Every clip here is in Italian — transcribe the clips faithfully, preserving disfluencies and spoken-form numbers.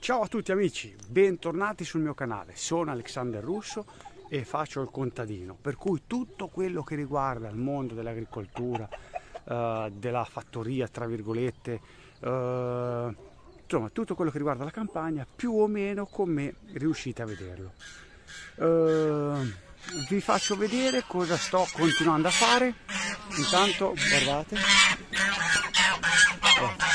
Ciao a tutti amici, bentornati sul mio canale. Sono Alexander Russo e faccio il contadino, per cui tutto quello che riguarda il mondo dell'agricoltura, eh, della fattoria tra virgolette, eh, insomma tutto quello che riguarda la campagna, più o meno con me riuscite a vederlo. Eh, vi faccio vedere cosa sto continuando a fare. Intanto guardate. Oh.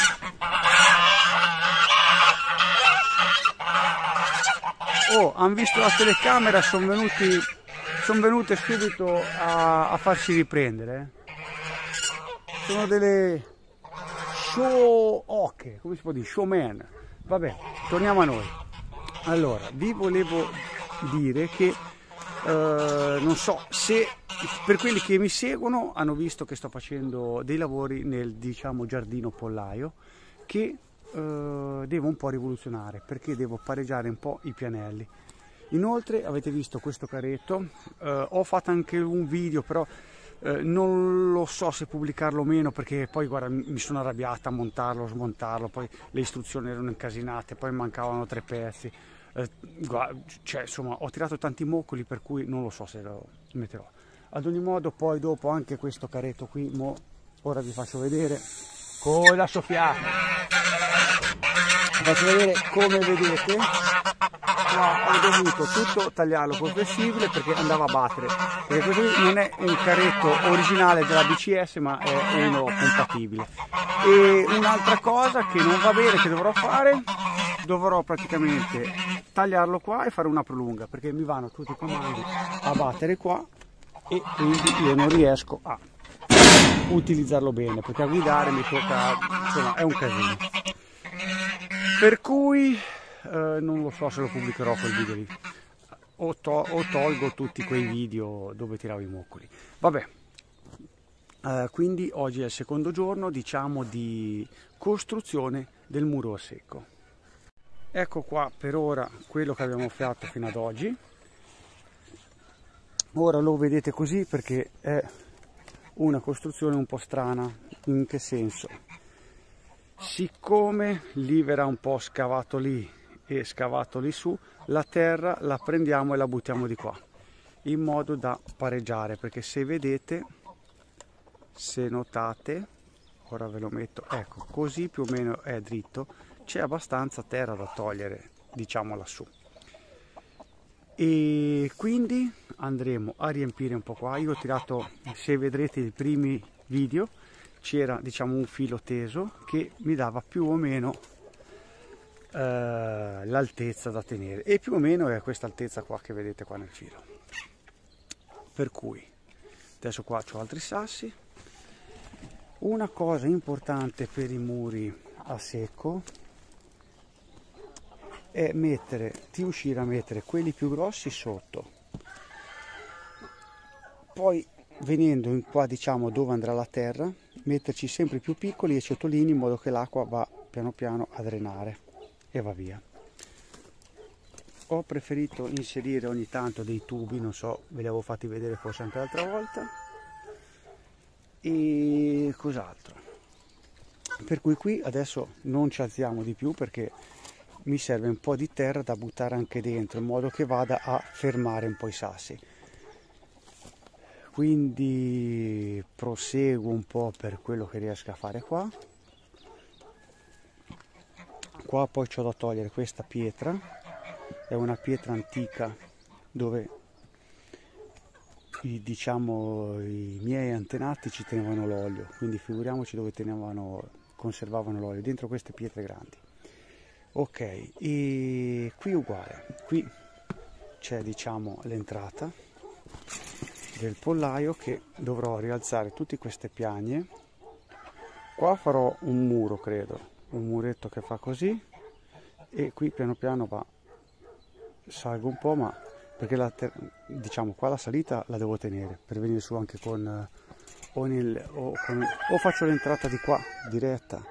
Oh, hanno visto la telecamera, sono venuti, sono venute subito a, a farsi riprendere. Sono delle show oche, come si può dire, showman. Vabbè, torniamo a noi. Allora, vi volevo dire che eh, non so se per quelli che mi seguono hanno visto che sto facendo dei lavori nel, diciamo, giardino pollaio che Uh, devo un po' rivoluzionare, perché devo pareggiare un po' i pianelli. Inoltre avete visto questo caretto, uh, ho fatto anche un video, però uh, non lo so se pubblicarlo o meno, perché poi guarda, mi sono arrabbiata a montarlo, smontarlo, poi le istruzioni erano incasinate, poi mancavano tre pezzi, uh, guarda, cioè insomma ho tirato tanti moccoli, per cui non lo so se lo metterò. Ad ogni modo, poi dopo anche questo caretto qui, mo, ora vi faccio vedere con la soffiata. Faccio vedere, come vedete qua ho dovuto tutto tagliarlo col flessibile perché andava a battere, perché questo non è un caretto originale della B C S ma è uno compatibile. E un'altra cosa che non va bene, che dovrò fare, dovrò praticamente tagliarlo qua e fare una prolunga, perché mi vanno tutti i comandi a battere qua e quindi io non riesco a utilizzarlo bene, perché a guidare mi tocca, insomma è un casino. Per cui eh, non lo so se lo pubblicherò quel video lì, o, to o tolgo tutti quei video dove tiravo i moccoli. Vabbè, eh, quindi oggi è il secondo giorno, diciamo, di costruzione del muro a secco. Ecco qua per ora quello che abbiamo fatto fino ad oggi. Ora lo vedete così perché è una costruzione un po' strana. In che senso? Siccome lì verrà un po' scavato lì e scavato lì su, la terra la prendiamo e la buttiamo di qua, in modo da pareggiare, perché se vedete, se notate, ora ve lo metto, ecco, così più o meno è dritto, c'è abbastanza terra da togliere, diciamo lassù. E quindi andremo a riempire un po' qua. Io ho tirato, se vedrete i primi video, c'era diciamo un filo teso che mi dava più o meno eh, l'altezza da tenere, e più o meno è questa altezza qua che vedete qua nel filo. Per cui adesso qua ho altri sassi. Una cosa importante per i muri a secco è mettere, di riuscire a mettere quelli più grossi sotto, poi venendo in qua, diciamo, dove andrà la terra, metterci sempre più piccoli e ciotolini, in modo che l'acqua va piano piano a drenare e va via. Ho preferito inserire ogni tanto dei tubi, non so, ve li avevo fatti vedere forse anche l'altra volta. E cos'altro? Per cui qui adesso non ci alziamo di più, perché mi serve un po' di terra da buttare anche dentro, in modo che vada a fermare un po' i sassi. Quindi proseguo un po' per quello che riesco a fare qua. Qua poi c'ho da togliere questa pietra, è una pietra antica dove i, diciamo, i miei antenati ci tenevano l'olio, quindi figuriamoci dove tenevano, conservavano l'olio, dentro queste pietre grandi. Ok, e qui uguale, qui c'è, diciamo, l'entrata del pollaio, che dovrò rialzare tutte queste piagne. Qua farò un muro, credo, un muretto che fa così, e qui piano piano va, salgo un po', ma perché la diciamo qua la salita la devo tenere per venire su anche con o, nel, o, con, o faccio l'entrata di qua diretta.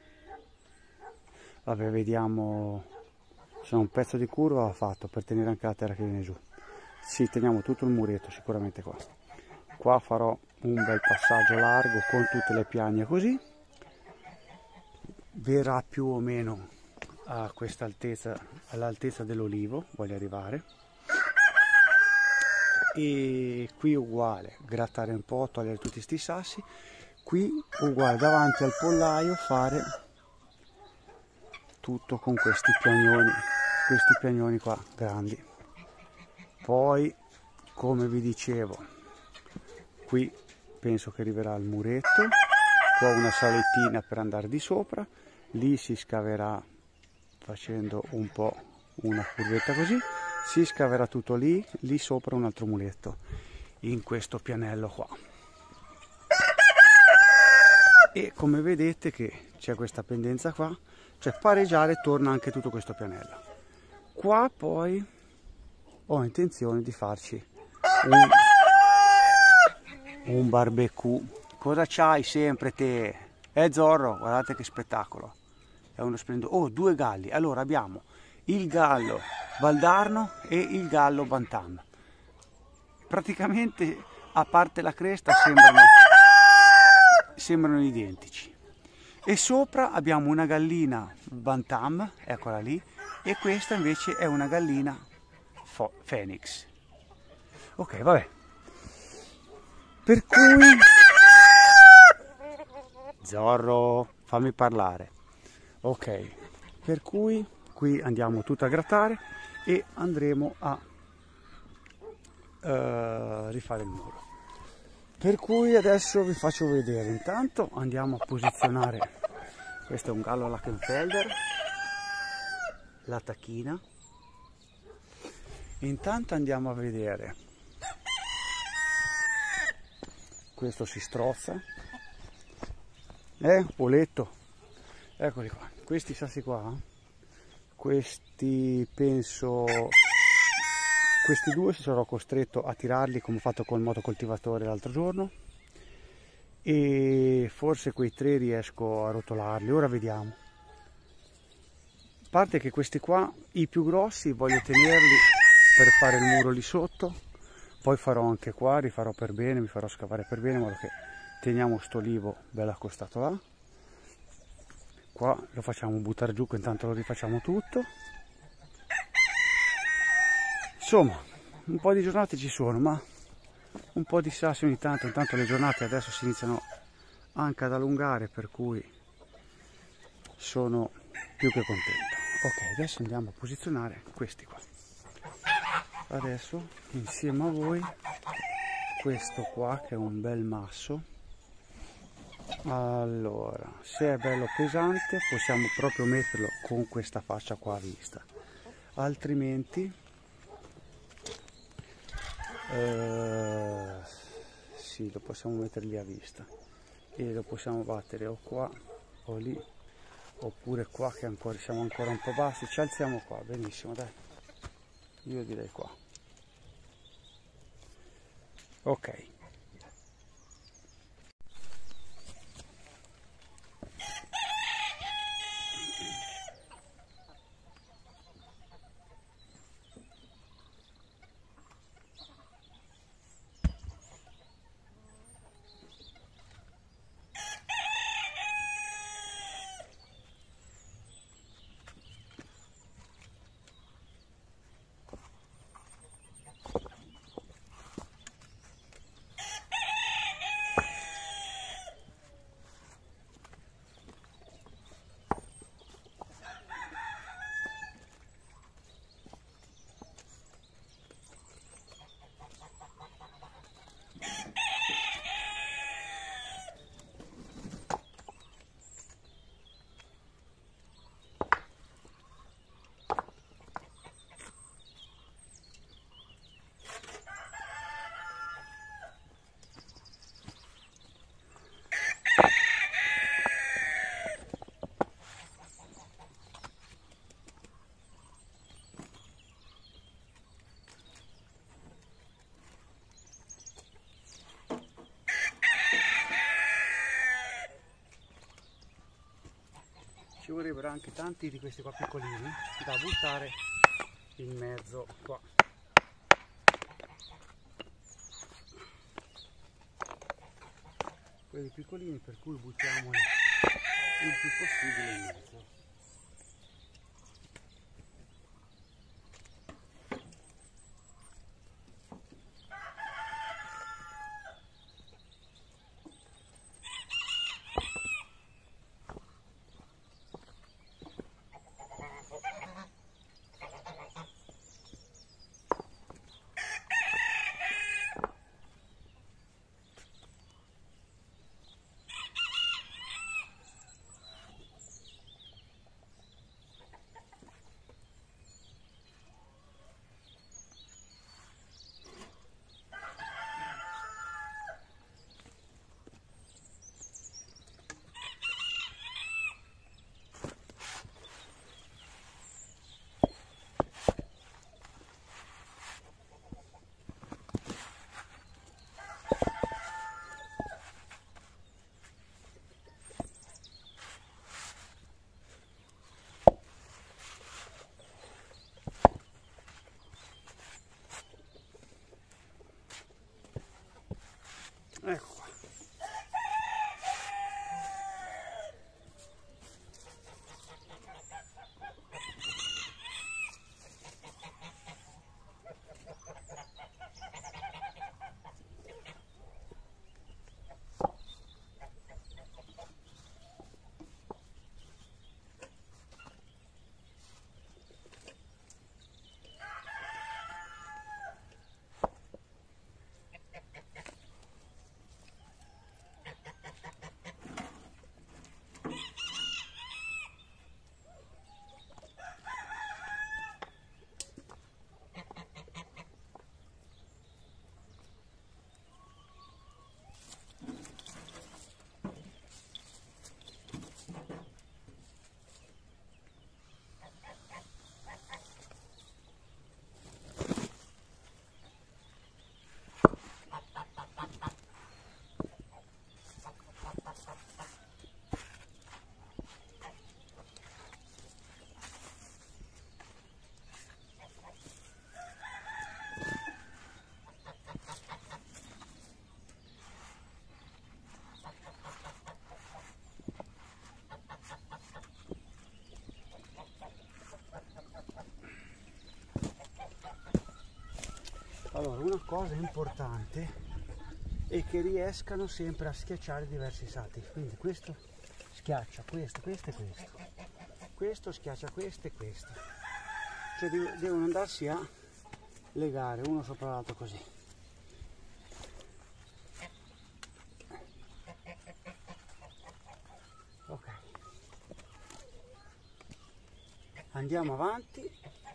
Vabbè, vediamo, se un pezzo di curva va fatto per tenere anche la terra che viene giù. Sì, teniamo tutto il muretto sicuramente qua. Qua farò un bel passaggio largo con tutte le piagne così. Verrà più o meno a questa altezza, all'altezza dell'olivo voglio arrivare, e qui uguale, grattare un po', togliere tutti questi sassi, qui uguale davanti al pollaio fare tutto con questi piagnoni, questi piagnoni qua grandi. Poi, come vi dicevo, qui penso che arriverà il muretto, qua una salettina per andare di sopra, lì si scaverà facendo un po' una curvetta così, si scaverà tutto lì, lì sopra un altro muletto, in questo pianello qua. E come vedete che c'è questa pendenza qua, cioè pareggiare torna anche tutto questo pianello. Qua poi ho intenzione di farci un, un barbecue. Cosa c'hai sempre te? Eh Zorro, guardate che spettacolo. È uno splendore. Oh, due galli. Allora abbiamo il gallo valdarno e il gallo bantam. Praticamente, a parte la cresta, sembrano, sembrano identici. E sopra abbiamo una gallina bantam, eccola lì, e questa invece è una gallina Phoenix. Ok, vabbè. Per cui Zorro, fammi parlare. Ok, per cui qui andiamo tutto a grattare e andremo a uh, rifare il muro. Per cui adesso vi faccio vedere. Intanto andiamo a posizionare. Questo è un gallo Lackenfelder, la tacchina. Intanto andiamo a vedere, questo si strozza, eh, Oletto, eccoli qua, questi sassi qua, questi penso, questi due si sarò costretto a tirarli come ho fatto col motocoltivatore l'altro giorno, e forse quei tre riesco a rotolarli, ora vediamo. A parte che questi qua, i più grossi, voglio tenerli per fare il muro lì sotto, poi farò anche qua, rifarò per bene, mi farò scavare per bene in modo che teniamo sto olivo bello accostato là. Qua lo facciamo buttare giù, che intanto lo rifacciamo tutto. Insomma, un po' di giornate ci sono, ma un po' di sassi ogni tanto, intanto le giornate adesso si iniziano anche ad allungare, per cui sono più che contento. Ok, adesso andiamo a posizionare questi qua. Adesso insieme a voi questo qua che è un bel masso. Allora, se è bello pesante possiamo proprio metterlo con questa fascia qua a vista, altrimenti eh, sì, lo possiamo mettere lì a vista e lo possiamo battere o qua o lì, oppure qua che ancora siamo ancora un po' bassi. Ci alziamo qua, benissimo, dai, io direi qua. Ok, ci vorrebbero anche tanti di questi qua piccolini da buttare in mezzo qua. Quelli piccolini, per cui buttiamoli il più possibile in mezzo. Allora, una cosa importante è che riescano sempre a schiacciare diversi salti, quindi questo schiaccia questo, questo e questo, questo schiaccia questo e questo, cioè devono andarsi a legare uno sopra l'altro così. Ok, andiamo avanti.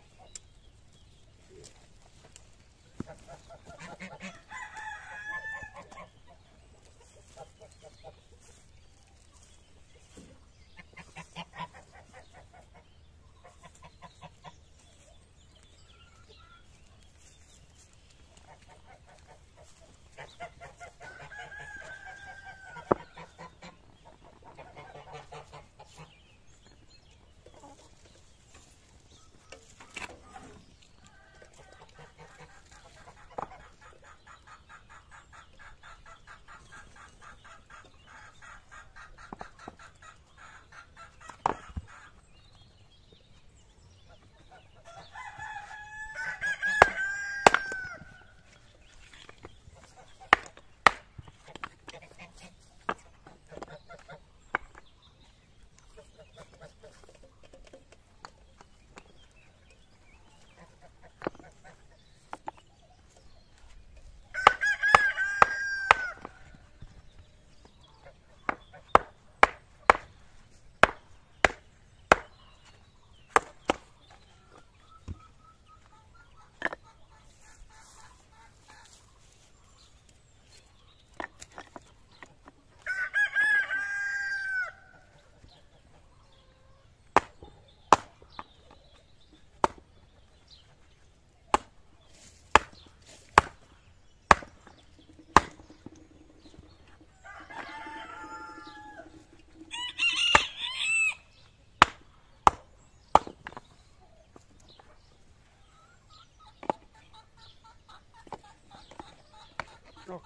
Ok.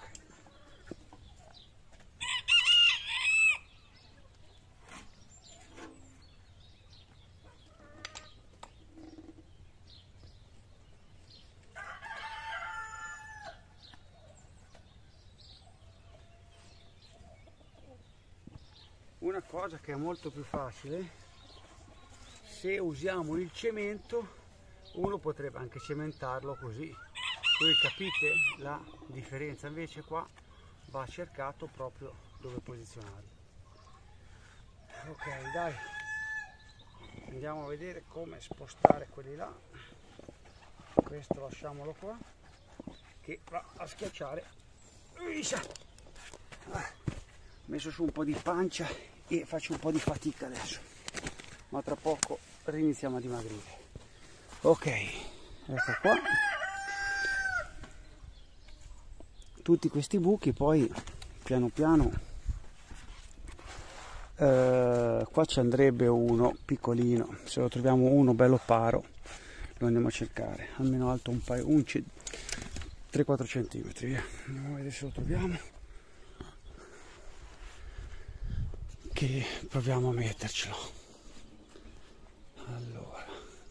Una cosa che è molto più facile, se usiamo il cemento, uno potrebbe anche cementarlo così. Voi capite la differenza? Invece qua va cercato proprio dove posizionarlo. Ok, dai, andiamo a vedere come spostare quelli là. Questo lasciamolo qua, che va a schiacciare. Ho messo su un po' di pancia e faccio un po' di fatica adesso, ma tra poco riniziamo a dimagrire. Ok, ecco qua. Tutti questi buchi poi piano piano, eh, qua ci andrebbe uno piccolino, se lo troviamo uno bello paro lo andiamo a cercare, almeno alto un paio, un tre quattro centimetri, via. Andiamo a vedere se lo troviamo, che proviamo a mettercelo. Allora,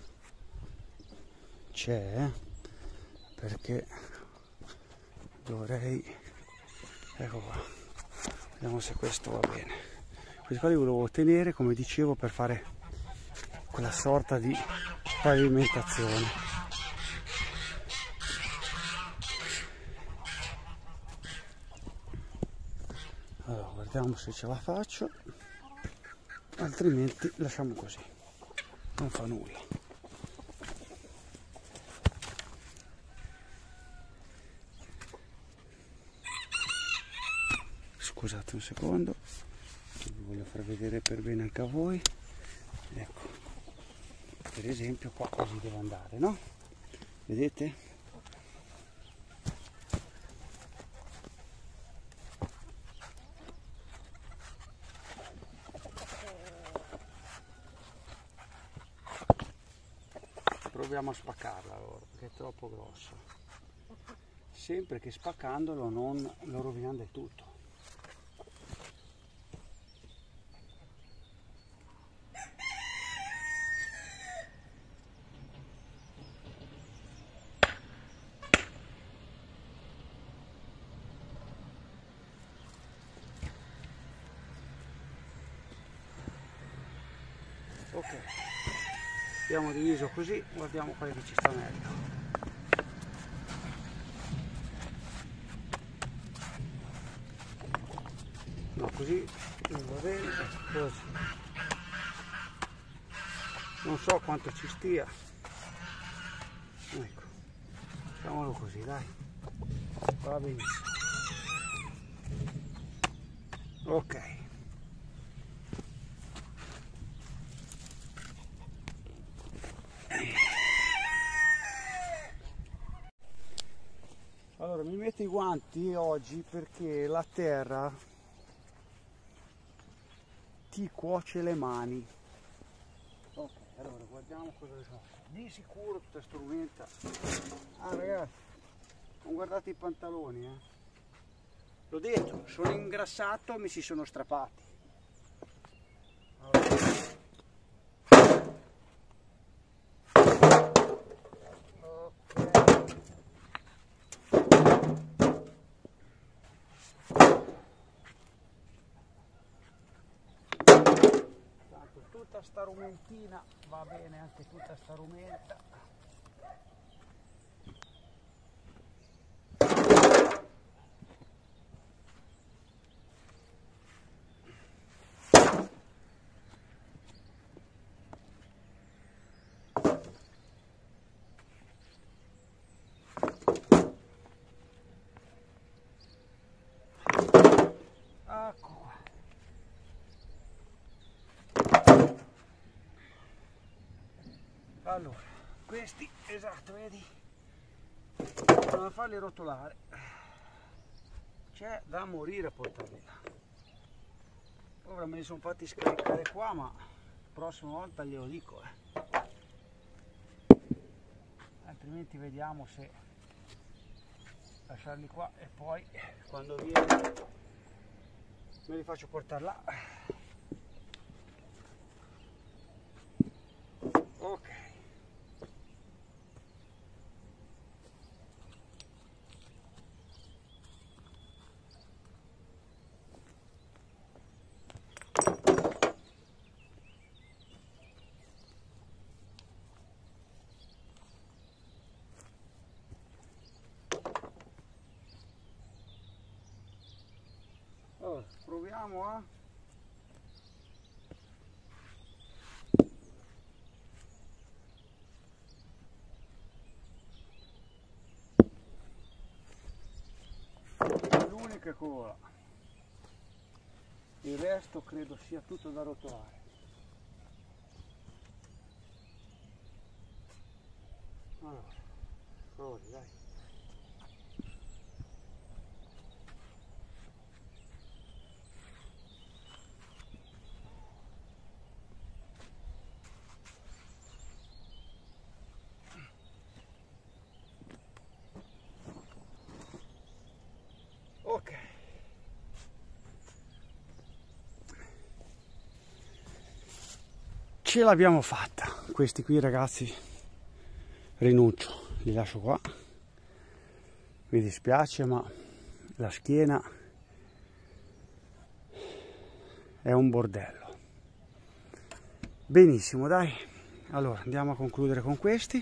c'è, perché dovrei, ecco qua, vediamo se questo va bene. Questi qua li volevo tenere, come dicevo, per fare quella sorta di pavimentazione. Allora, guardiamo se ce la faccio, altrimenti lasciamo così, non fa nulla. Scusate un secondo, vi voglio far vedere per bene anche a voi. Ecco, per esempio qua così deve andare, no? Vedete? Proviamo a spaccarla allora, perché è troppo grosso. Sempre che spaccandolo non lo rovinando il tutto. Ok, abbiamo diviso così, guardiamo quale che ci sta meglio. No, così non va bene, così. Non so quanto ci stia, ecco, facciamolo così, dai, va benissimo. Ok. Allora mi metto i guanti oggi perché la terra ti cuoce le mani. Ok, allora guardiamo cosa so. Di sicuro tutta strumenta. Ah ragazzi, non guardate i pantaloni, eh. L'ho detto, sono ingrassato e mi si sono strappati. Allora. Tutta sta rumentina va bene, anche tutta sta rumenta. Ecco qua. Allora, questi, esatto, vedi? Bisogna farli rotolare. C'è da morire a portarli là. Ora me li sono fatti scaricare qua, ma la prossima volta glielo dico, eh. Altrimenti vediamo se lasciarli qua e poi quando viene me li faccio portare là. Ok. Allora, proviamo a l'unica cola, il resto credo sia tutto da rotolare. Allora, provi, dai. Ok. Ce l'abbiamo fatta. Questi qui ragazzi rinuncio, li lascio qua. Mi dispiace ma la schiena è un bordello. Benissimo, dai. Allora andiamo a concludere con questi.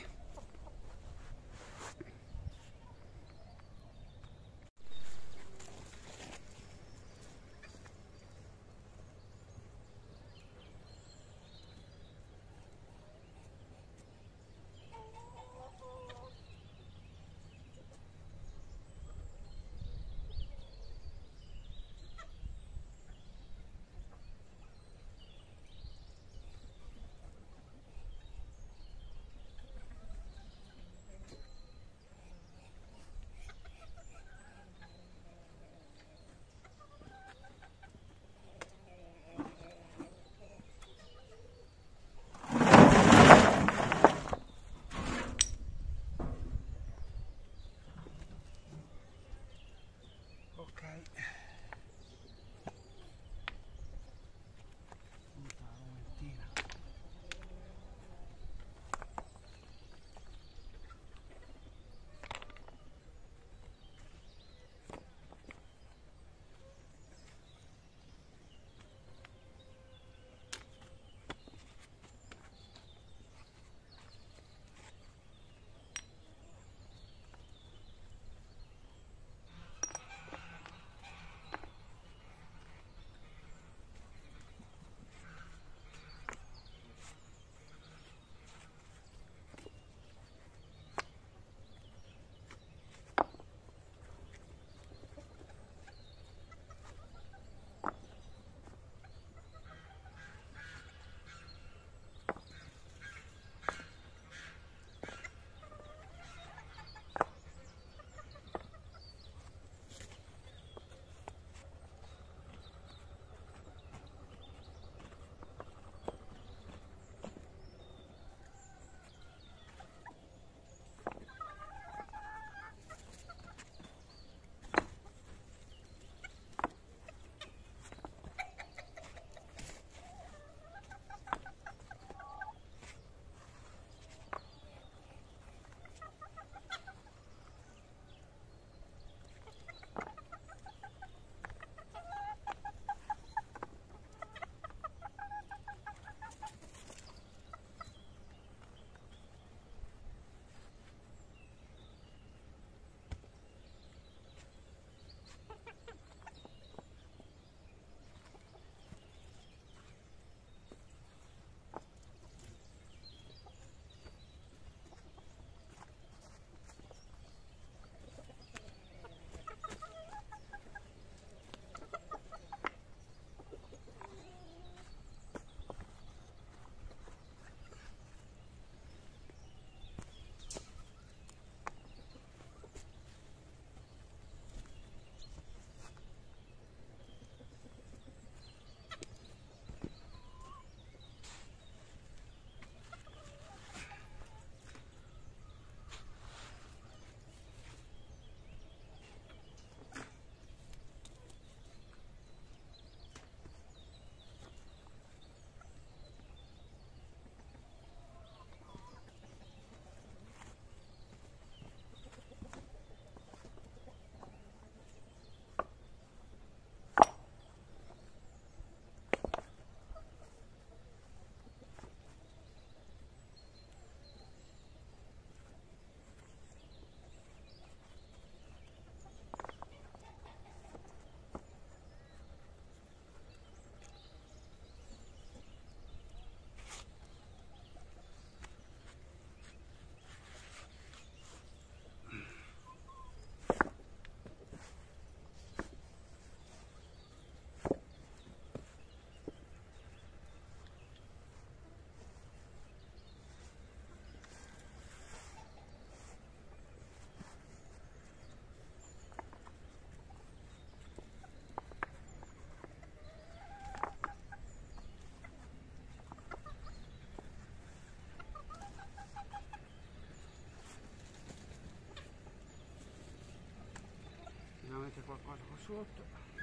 c'è qualcosa qua sotto.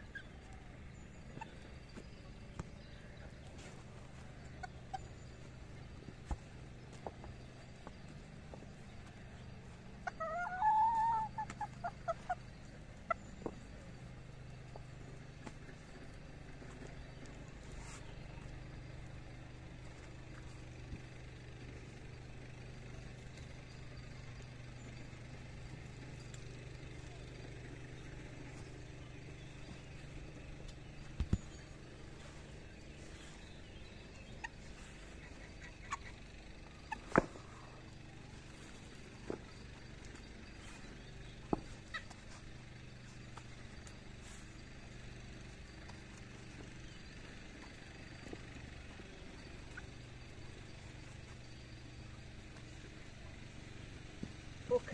Ok.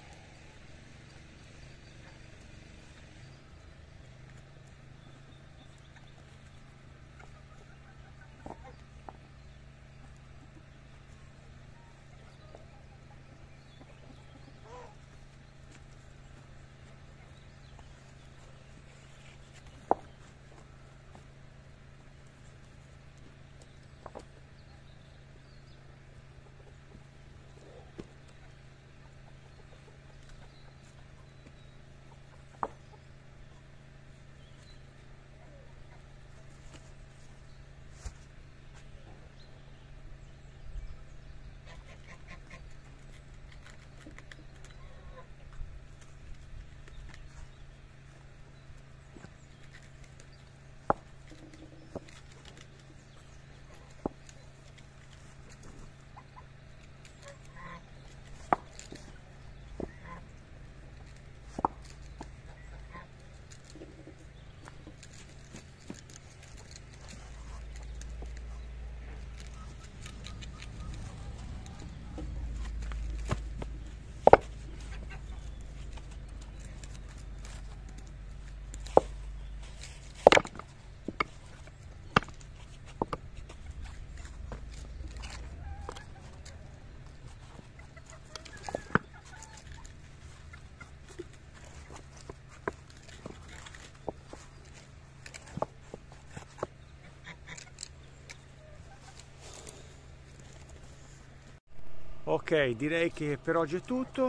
Ok, direi che per oggi è tutto,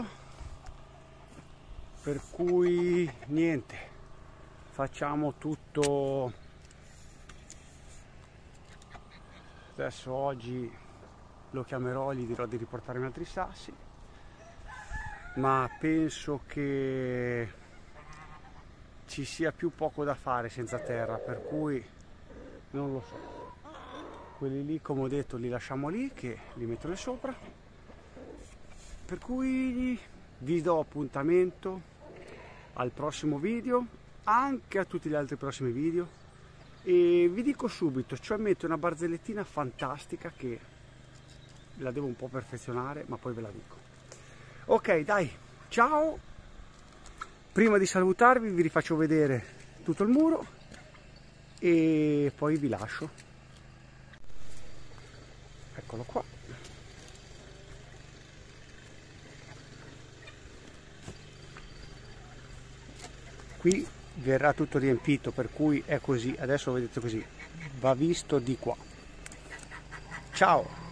per cui niente, facciamo tutto. Adesso oggi lo chiamerò, gli dirò di riportarmi altri sassi, ma penso che ci sia più poco da fare senza terra, per cui non lo so. Quelli lì, come ho detto, li lasciamo lì, che li metto lì sopra. Per cui vi do appuntamento al prossimo video, anche a tutti gli altri prossimi video, e vi dico subito, cioè metto una barzellettina fantastica che la devo un po' perfezionare, ma poi ve la dico. Ok, dai, ciao! Prima di salutarvi vi rifaccio vedere tutto il muro e poi vi lascio. Eccolo qua. Qui verrà tutto riempito, per cui è così, adesso lo vedete così, va visto di qua. Ciao!